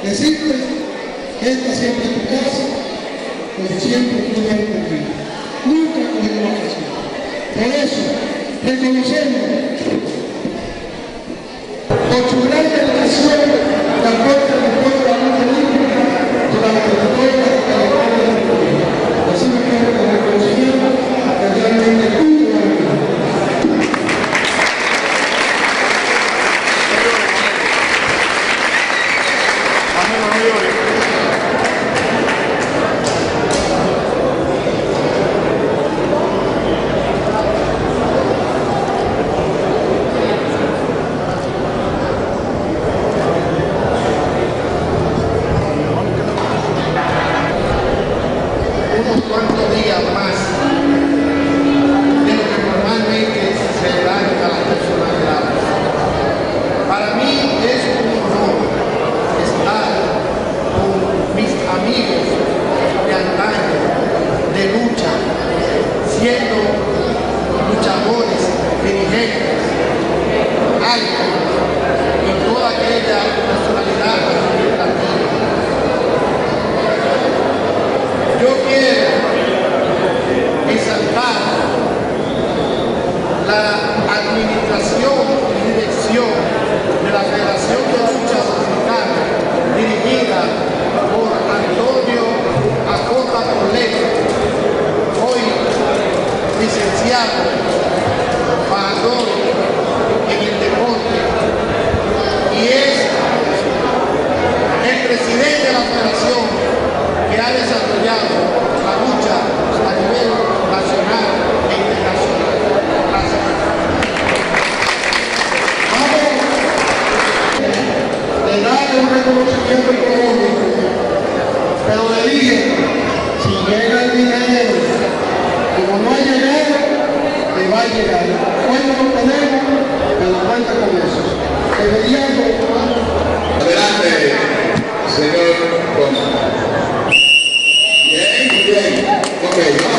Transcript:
decirte que esta siempre es tu casa, pues siempre tú eres conmigo. Nunca cogemos vacaciones. Por eso, reconocemos por su gran dedicación de aporte al pueblo de la lucha olímpica durante toda la trayectoria del pueblo. Así me quedo con el reconocimiento que realmente tuvo la vida. Unos cuantos días más de lo que normalmente se dan a las personalidades. Para mí es un honor estar con mis amigos de antaño, de lucha, siendo luchadores, dirigentes, árbitros y toda aquella personalidad administrativa. Yo quiero exaltar la administración y dirección de la Federación de Lucha Dominicana, dirigida por Antonio Acosta Toledo, hoy licenciado, embajador en el deporte, y es el presidente de la Federación que ha desarrollado la lucha a nivel nacional e internacional. Gracias. Le darle un reconocimiento económico, pero le dije, si llega el dinero, como no ha llegado, le va a llegar. Hoy no lo tenemos, pero cuenta con eso. Deberíamos... Adelante, señor Gómez. Bien, bien. Ok.